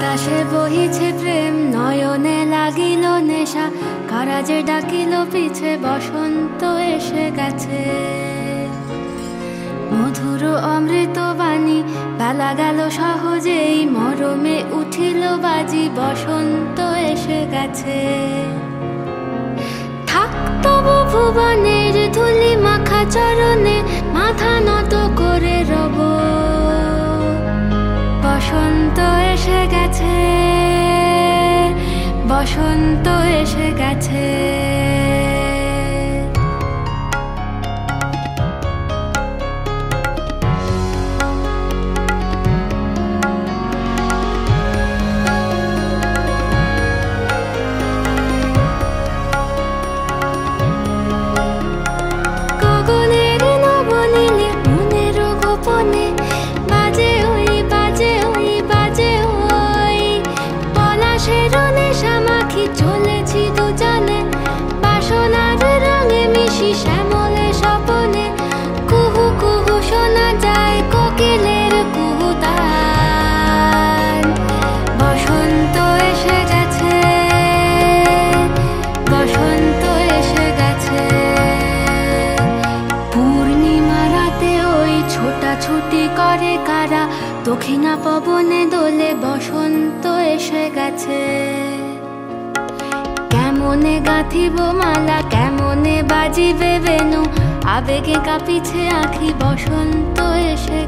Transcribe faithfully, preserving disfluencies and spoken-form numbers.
পলাশে বহিছে প্রেম, নয়নে লাগিল নেশা, কারা যে ডাকিল পিছে, বসন্ত এসে গেছে। মধুর অমৃত বাণী, বেলা গেল সহজেই, মরমে উঠিল বাজি, বসন্ত এসে গেছে। থাক তবু ভুবনের ধুলি মাখা চরণে, মাথা নত করে রব, বসন্ত এসে গেছে, বসন্ত এসে গেছে। গগনের নবনীলে মনের গোপনে, বাজে ওই বাজে ওই বাজে ওই, পলাশের নেশা মাখি চলেছি দুজনে, বাসনার রঙে মিশি শ্যামলে স্বপনে, কুহু কুহু শোনা যায় কোকিলের কুহুতান। বসন্ত এসে গেছে, বসন্ত এসে গেছে। পূর্ণিমা রাতে ওই ছোটাছুটি করে কারা, দক্ষিণা পবনে দোলে, বসন্ত এসে গেছে। কেমনে গাঁথিব মালা, কেমনে বাজিবে বেনু, আবেগে কাঁপিছে আঁখি, বসন্ত এসে